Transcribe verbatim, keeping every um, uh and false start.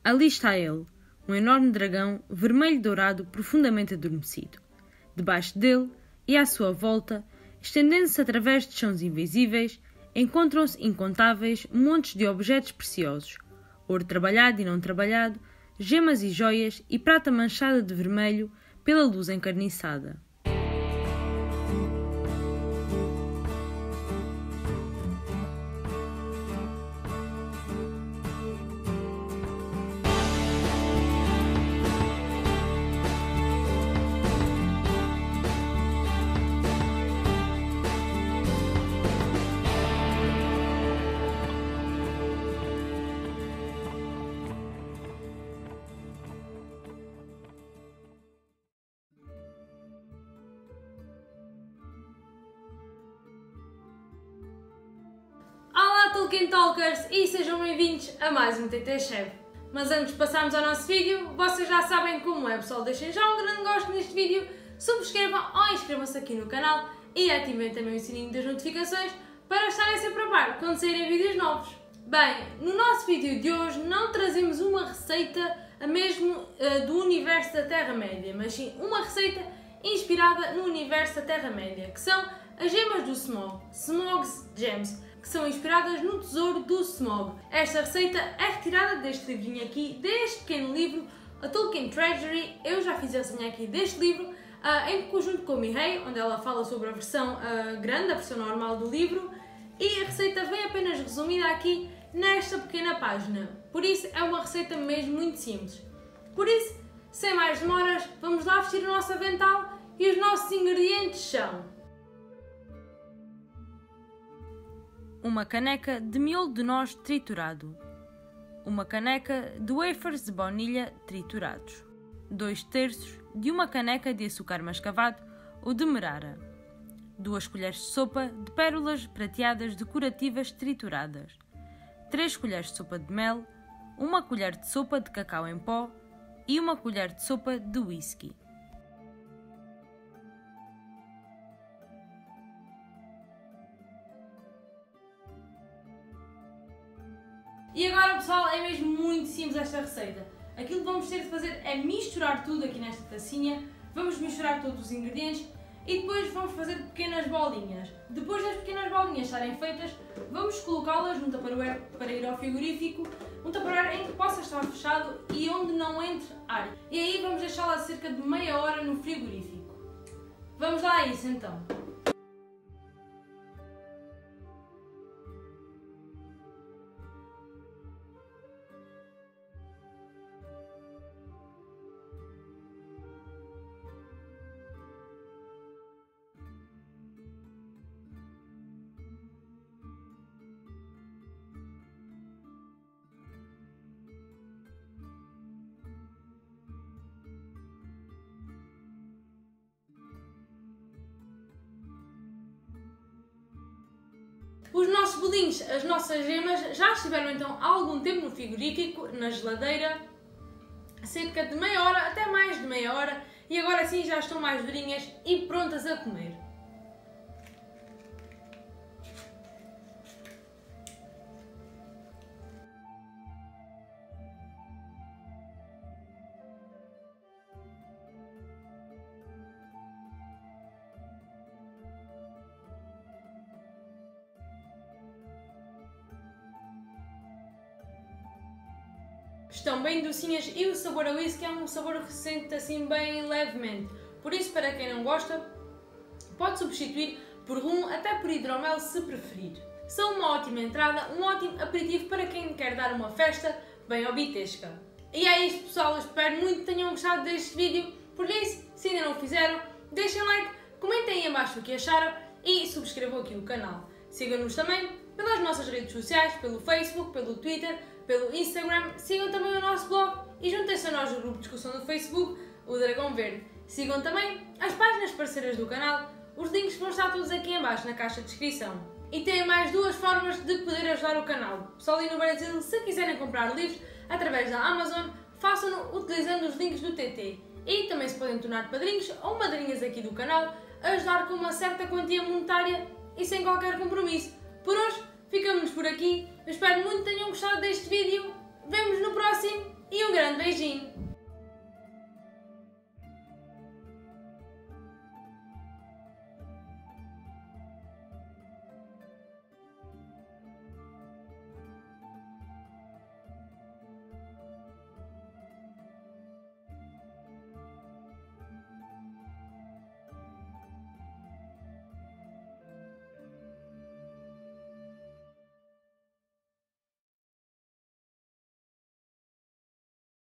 Ali está ele, um enorme dragão vermelho-dourado profundamente adormecido. Debaixo dele e à sua volta, estendendo-se através de chãos invisíveis, encontram-se incontáveis montes de objetos preciosos, ouro trabalhado e não trabalhado, gemas e joias e prata manchada de vermelho pela luz encarniçada. Tolkien Talkers e sejam bem-vindos a mais um T T Chef. Mas antes de passarmos ao nosso vídeo, vocês já sabem como é, pessoal. Deixem já um grande gosto neste vídeo, subscrevam ou inscrevam-se aqui no canal e ativem também o sininho das notificações para estarem sempre a par quando saírem vídeos novos. Bem, no nosso vídeo de hoje não trazemos uma receita a mesmo uh, do universo da Terra-média, mas sim uma receita inspirada no universo da Terra-média, que são as gemas do Smaug, Smaug's Gems, que são inspiradas no tesouro do Smaug. Esta receita é retirada deste livrinho aqui, deste pequeno livro, a Tolkien Treasury. Eu já fiz a resenha aqui deste livro, uh, em conjunto com a Mihei, onde ela fala sobre a versão uh, grande, a versão normal do livro, e a receita vem apenas resumida aqui nesta pequena página. Por isso é uma receita mesmo muito simples. Por isso, sem mais demoras, vamos lá vestir o nosso avental e os nossos ingredientes são: uma caneca de miolo de noz triturado, uma caneca de wafers de baunilha triturados, dois terços de uma caneca de açúcar mascavado ou demerara, duas colheres de sopa de pérolas prateadas decorativas trituradas, três colheres de sopa de mel, uma colher de sopa de cacau em pó e uma colher de sopa de whisky. E agora, pessoal, é mesmo muito simples esta receita. Aquilo que vamos ter de fazer é misturar tudo aqui nesta tacinha, vamos misturar todos os ingredientes e depois vamos fazer pequenas bolinhas. Depois das pequenas bolinhas estarem feitas, vamos colocá-las num tupperware para ir ao frigorífico, um tupperware em que possa estar fechado e onde não entre ar. E aí vamos deixá-la cerca de meia hora no frigorífico. Vamos lá a isso então. Os nossos bolinhos, as nossas gemas, já estiveram então há algum tempo no frigorífico, na geladeira, cerca de meia hora, até mais de meia hora, e agora sim já estão mais durinhas e prontas a comer. Estão bem docinhas e o sabor a whisky é um sabor que se sente assim bem levemente. Por isso, para quem não gosta, pode substituir por rum, até por hidromel se preferir. São uma ótima entrada, um ótimo aperitivo para quem quer dar uma festa bem obitesca. E é isto, pessoal, eu espero muito que tenham gostado deste vídeo. Por isso, se ainda não o fizeram, deixem like, comentem aí abaixo o que acharam e subscrevam aqui o canal. Sigam-nos também pelas nossas redes sociais, pelo Facebook, pelo Twitter, pelo Instagram, sigam também o nosso blog e juntem-se a nós no grupo de discussão do Facebook, o Dragão Verde. Sigam também as páginas parceiras do canal, os links vão estar todos aqui em baixo na caixa de descrição. E têm mais duas formas de poder ajudar o canal. Pessoal aí no Brasil, se quiserem comprar livros através da Amazon, façam-no utilizando os links do T T. E também se podem tornar padrinhos ou madrinhas aqui do canal, ajudar com uma certa quantia monetária e sem qualquer compromisso. Por hoje, ficamos por aqui. Eu espero muito que tenham gostado deste vídeo. Vemo-nos no próximo e um grande beijinho!